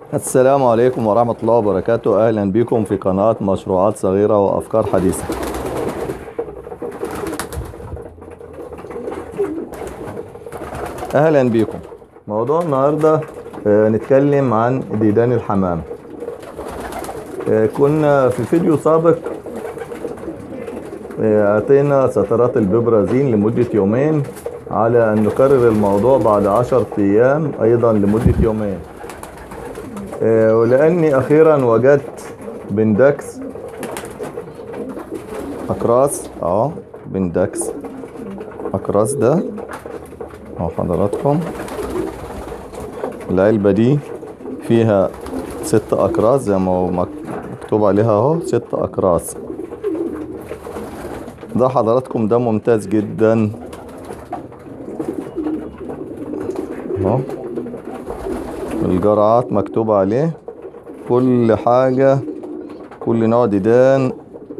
السلام عليكم ورحمة الله وبركاته. أهلا بكم في قناة مشروعات صغيرة وأفكار حديثة. أهلا بكم. موضوع النهاردة نتكلم عن ديدان الحمام. كنا في فيديو سابق أعطينا سترات الببرازين لمدة يومين، على أن نكرر الموضوع بعد 10 أيام أيضا لمدة يومين. ولأني أخيرا وجدت بندكس أكراس بندكس أكراس ده حضراتكم. العلبة دي فيها 6 أكراس زي ما هو مكتوب عليها 6 أكراس. ده حضراتكم ده ممتاز جدا الجرعات مكتوب عليه كل حاجة، كل نوع ديدان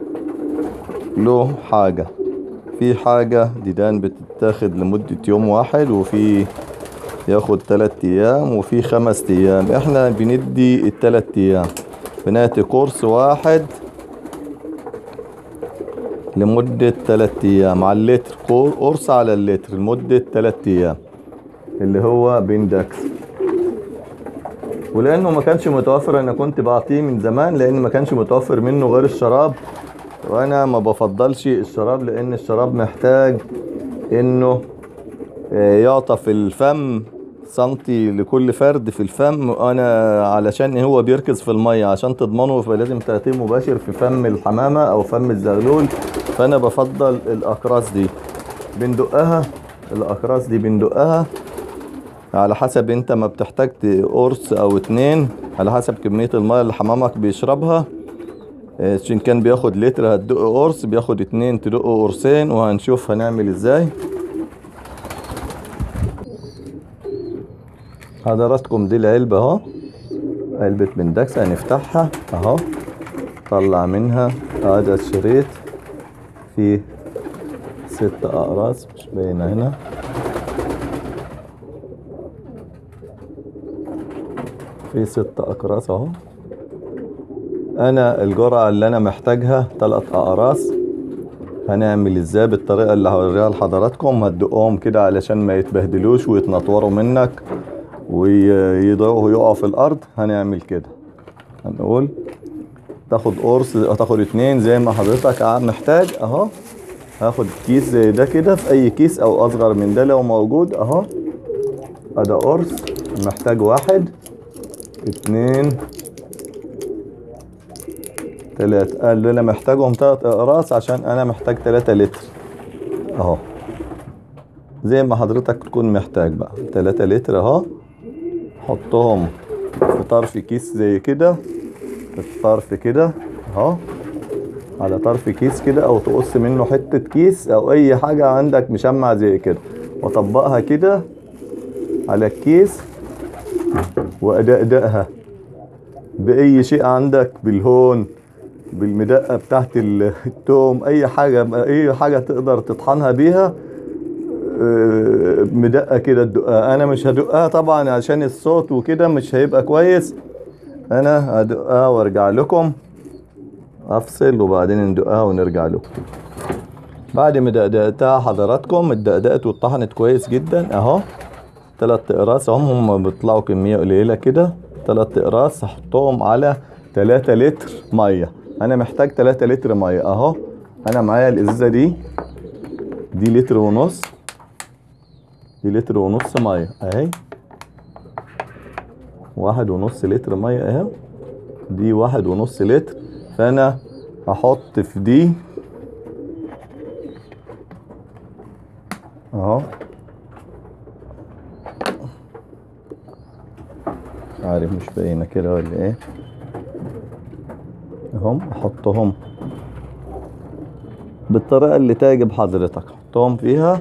له حاجة. في حاجة ديدان بتتاخد لمدة يوم واحد، وفي ياخد 3 أيام، وفي 5 أيام. احنا بندي 3 أيام، بناتي قرص واحد لمدة 3 أيام على اللتر، قرص على اللتر لمدة 3 أيام، اللي هو بندكس. ولانه ما كانش متوفر، انا كنت بعطيه من زمان لان ما كانش متوفر منه غير الشراب، وانا ما بفضلش الشراب لان الشراب محتاج انه يعطى في الفم سنتي لكل فرد في الفم. انا علشان هو بيركز في المية، عشان تضمنه فلازم تعطيه مباشر في فم الحمامة او فم الزغلول. فانا بفضل الاقراص دي بندقها. الاقراص دي بندقها على حسب انت ما بتحتاج قرص او 2، على حسب كمية المية اللي حمامك بيشربها. عشان كان بياخد لتر هتدق قرص، بياخد 2 تدقوا قرصين، وهنشوف هنعمل ازاي. حضراتكم دي العلبة علبة بندكس هنفتحها طلع منها هذا الشريط فيه 6 اقراص، مش باينة هنا. في 6 اقراص انا الجرعة اللي انا محتاجها 3 اقراص. هنعمل ازاي بالطريقة اللي هوريها لحضراتكم. هتدقهم كده علشان ما يتبهدلوش ويتنطوروا منك ويضيعوا ويقعوا في الارض. هنعمل كده، هنقول تاخد قرص، تاخد 2 زي ما حضرتك محتاج. هاخد كيس زي ده كده، في اي كيس او اصغر من ده لو موجود. ده قرص محتاج 1 2 3. قال لي انا محتاجهم 3 اقراص عشان انا محتاج 3 لتر. زي ما حضرتك تكون محتاج بقى 3 لتر. حطهم في طرف كيس زي كده، في طرف كده على طرف كيس كده، او تقص منه حتة كيس او اي حاجة عندك مشمع زي كده، وطبقها كده على الكيس، وادقدقها باي شيء عندك، بالهون، بالمدقة بتاعت التوم، اي حاجة تقدر تطحنها بيها. مدقة كده تدقها. انا مش هدقها طبعا عشان الصوت وكده مش هيبقى كويس. انا هدقها وارجع لكم، افصل وبعدين ندقها ونرجع لكم. بعد ما دقدقتها حضراتكم، اتدقدقت واتطحنت كويس جدا 3 اقراص هم بيطلعوا كمية قليلة كده. 3 اقراص هحطهم على 3 لتر مية. انا محتاج 3 لتر مية. انا معايا الازازة دي لتر ونص، دي لتر ونص مية اهي. 1.5 لتر مية اهي، دي 1.5 لتر. فانا هحط في دي عارف مش باينه كده ولا ايه. احطهم بالطريقه اللي تعجب حضرتك. حطهم فيها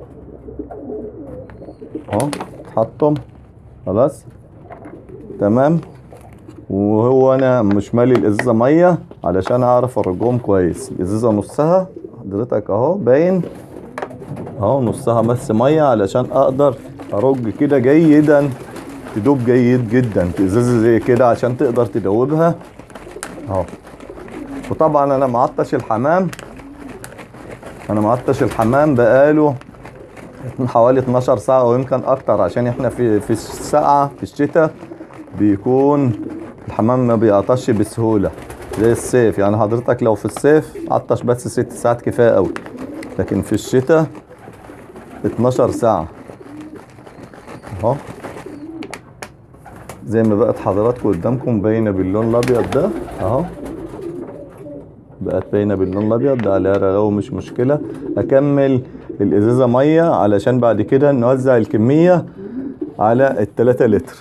تحطهم خلاص تمام. وهو انا مش مالي الازازه ميه علشان اعرف ارجهم كويس. الازازه نصها حضرتك باين نصها بس ميه علشان اقدر ارج كده جيدا تدوب جيد جدا. ازازه زي كده عشان تقدر تدوبها اهو. وطبعا انا معطش الحمام، بقاله حوالي 12 ساعة ويمكن اكتر، عشان احنا في السقعة في الشتاء بيكون الحمام ما بيعطش بسهولة زي الصيف. يعني حضرتك لو في الصيف عطش بس 6 ساعات كفاية قوي، لكن في الشتاء 12 ساعة اهو. زي ما بقت حضراتكم قدامكم باينة باللون الابيض ده اهو، بقت باينة باللون الابيض ده عليها رغاوة مش مشكلة. اكمل الازازة مية علشان بعد كده نوزع الكمية على ال3 لتر.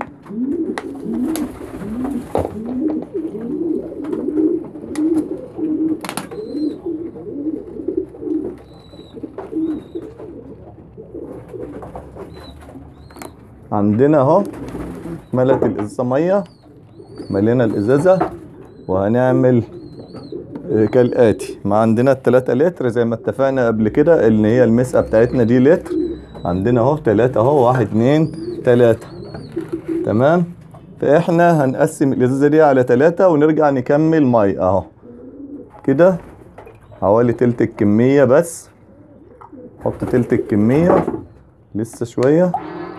عندنا اهو ملت الازازة مية، ملينا الازازة، وهنعمل كالآتي. ما عندنا ال3 لتر زي ما اتفقنا قبل كده ان هي المسقة بتاعتنا دي لتر. عندنا اهو 3 اهو، 1 2 3 تمام. فاحنا هنقسم الازازة دي على 3 ونرجع نكمل مية اهو كده، حوالي تلت الكمية بس. حط تلت الكمية، لسه شوية،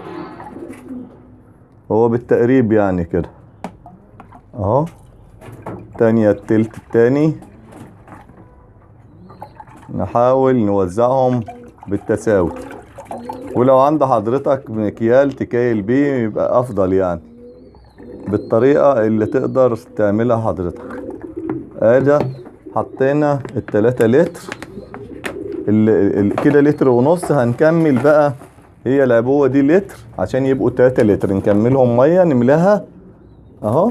هو بالتقريب يعني كده اهو. تانية التلت التاني، نحاول نوزعهم بالتساوي. ولو عند حضرتك مكيال تكايل بيه يبقى افضل، يعني بالطريقة اللي تقدر تعملها حضرتك. ادي حطينا ال3 لتر كده، لتر ونص. هنكمل بقى، هي العبوة دي لتر عشان يبقوا 3 لتر، نكملهم مية نملاها اهو.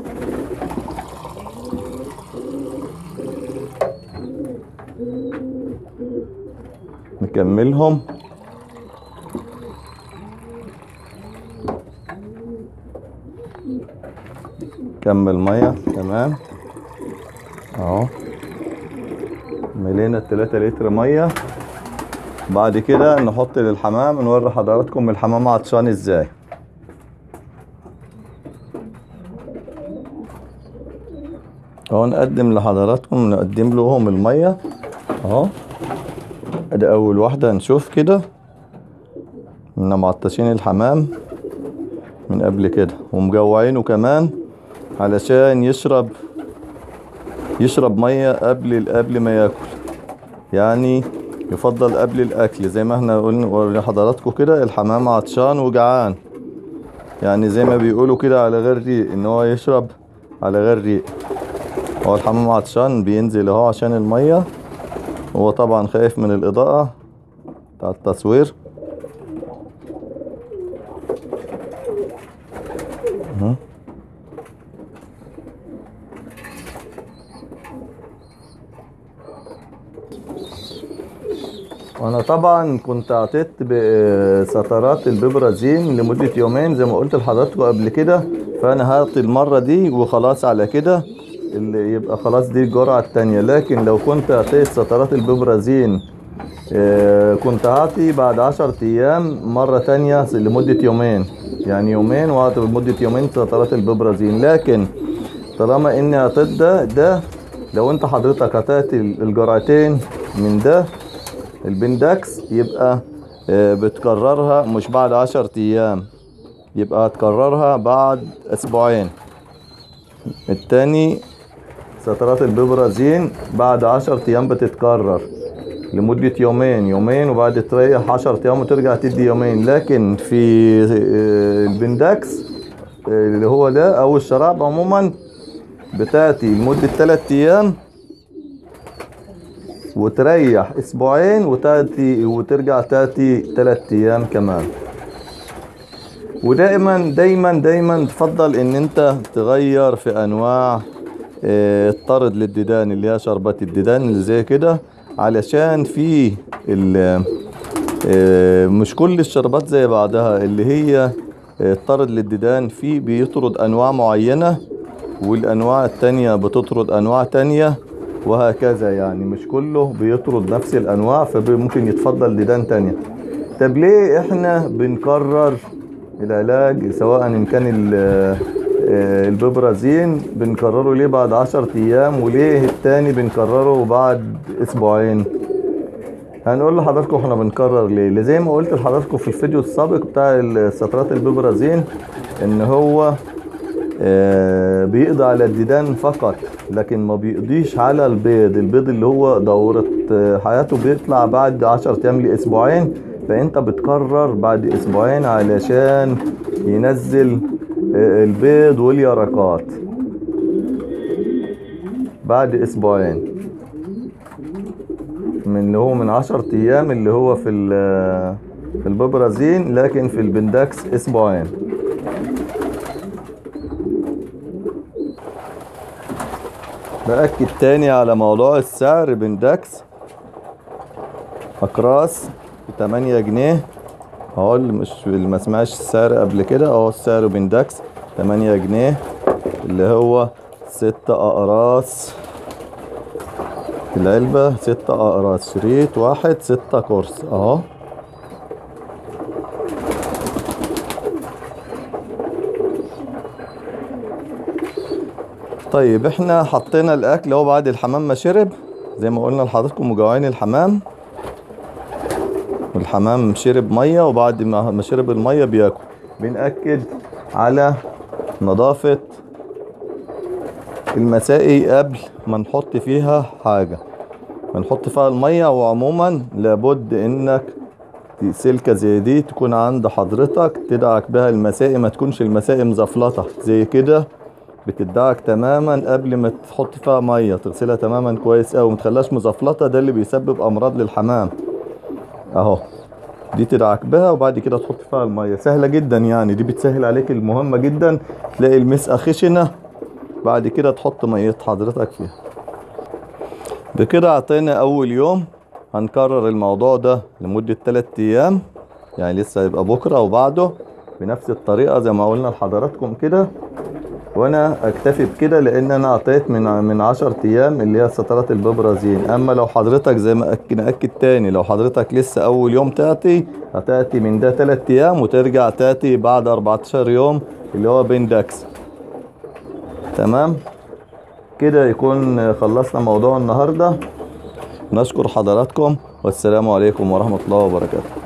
نكملهم كمل مية تمام اهو. ملينا ال3 لتر مية. بعد كده نحط للحمام، نوري حضراتكم الحمام عطشان ازاي اهو. نقدم لحضراتكم، نقدم لهم المية اهو. ادي اول واحدة. نشوف كده كنا معطشين الحمام من قبل كده ومجوعينه كمان علشان يشرب مية قبل ما ياكل. يعني يفضل قبل الاكل، زي ما احنا قلنا لحضراتكم كده، الحمام عطشان وجعان، يعني زي ما بيقولوا كده على غير ريق، ان هو يشرب على غير ريق. هو الحمام عطشان بينزل اهو عشان المية. هو طبعا خايف من الاضاءة بتاع التصوير. وانا طبعا كنت اعطيت بسترات البيبرازين لمدة يومين زي ما قلت لحضراتكم قبل كده. فانا هعطي المرة دي وخلاص على كده، اللي يبقى خلاص دي الجرعة التانية. لكن لو كنت اعطيت سترات البيبرازين كنت هعطي بعد 10 ايام مرة تانية لمدة يومين، يعني يومين واعطي لمدة يومين سترات البيبرازين. لكن طالما اني اعطيت ده لو انت حضرتك اعطيت الجرعتين من ده البندكس، يبقى بتكررها مش بعد 10 ايام، يبقى هتكررها بعد اسبوعين. التاني سترات البيبرازين بعد 10 ايام بتتكرر لمدة يومين وبعد تريح 10 ايام وترجع تدي يومين. لكن في البندكس اللي هو ده او الشراب عموما بتاتي لمدة 3 ايام وتريح اسبوعين وترجع تاتي 3 ايام كمان. ودائما دايما تفضل ان انت تغير في انواع الطرد للديدان، اللي هي شربات الديدان اللي زي كده، علشان في مش كل الشربات زي بعضها. اللي هي الطرد للديدان فيه بيطرد انواع معينة، والانواع التانية بتطرد انواع تانية، وهكذا. يعني مش كله بيطرد نفس الانواع، فممكن يتفضل ديدان تانية. طب ليه احنا بنكرر العلاج سواء ان كان الببرازين بنكرره ليه بعد 10 ايام، وليه التاني بنكرره بعد اسبوعين. هنقول لحضراتكم احنا بنكرر ليه. زي ما قلت لحضراتكم في الفيديو السابق بتاع سترات الببرازين، ان هو بيقضي على الديدان فقط، لكن ما بيقضيش على البيض اللي هو دورة حياته بيطلع بعد 10 ايام لاسبوعين. فانت بتكرر بعد اسبوعين علشان ينزل البيض واليرقات بعد اسبوعين، من اللي هو من 10 ايام اللي هو في الببرازين، لكن في البندكس اسبوعين. بأكد تاني على موضوع السعر. بندكس أقراص ب8 جنيه اهو، اللي ما سمعش السعر قبل كده اهو، السعر بندكس 8 جنيه، اللي هو 6 أقراص العلبة، 6 أقراص شريط واحد، 6 قرص اهو. طيب احنا حطينا الاكل اهو بعد الحمام ما شرب، زي ما قلنا لحضراتكم مجوعين الحمام، والحمام شرب ميه، وبعد ما شرب الميه بياكل. بنأكد على نظافة المسائي قبل ما نحط فيها حاجة، بنحط فيها الميه. وعموما لابد انك سلكة زي دي تكون عند حضرتك تدعك بها المسائي، ما تكونش المسائي مزفلطة زي كده، بتدعك تماما قبل ما تحط فيها ميه، تغسلها تماما كويس قوي، متخليهاش مزفلطه، ده اللي بيسبب امراض للحمام اهو. دي تدعك بها وبعد كده تحط فيها الميه، سهله جدا يعني، دي بتسهل عليك المهمه جدا. تلاقي المسقه خشنه، بعد كده تحط ميه حضرتك فيها. بكده اعطينا اول يوم. هنكرر الموضوع ده لمده 3 ايام، يعني لسه هيبقى بكره وبعده بنفس الطريقه زي ما قلنا لحضراتكم كده. وانا اكتفي بكده لان انا اعطيت من 10 ايام اللي هي سترات الببرازين. اما لو حضرتك زي ما نأكد تاني، لو حضرتك لسه اول يوم هتأتي من ده 3 ايام، وترجع تأتي بعد 14 يوم اللي هو بندكس. تمام كده يكون خلصنا موضوع النهاردة. نشكر حضراتكم، والسلام عليكم ورحمة الله وبركاته.